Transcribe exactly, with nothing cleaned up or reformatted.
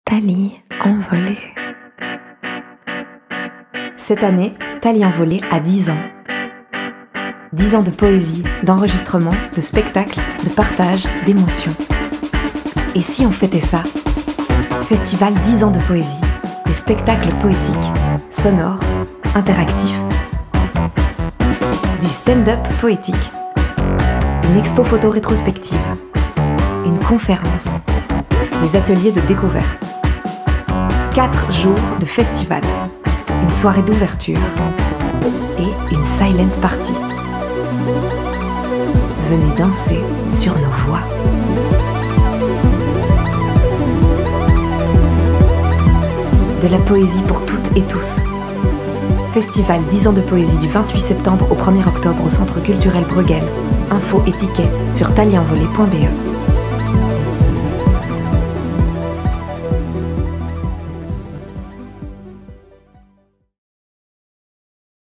Thalie Envolée. Cette année, Thalie Envolée a dix ans. dix ans de poésie, d'enregistrement, de spectacle, de partage, d'émotion. Et si on fêtait ça? Festival dix ans de poésie, des spectacles poétiques, sonores, interactifs, du stand-up poétique, une expo photo rétrospective, une conférence, des ateliers de découverte. Quatre jours de festival, une soirée d'ouverture et une silent party. Venez danser sur nos voix. De la poésie pour toutes et tous. Festival dix ans de poésie du vingt-huit septembre au premier octobre au Centre culturel Bruegel. Infos et tickets sur thalie envolée point b e.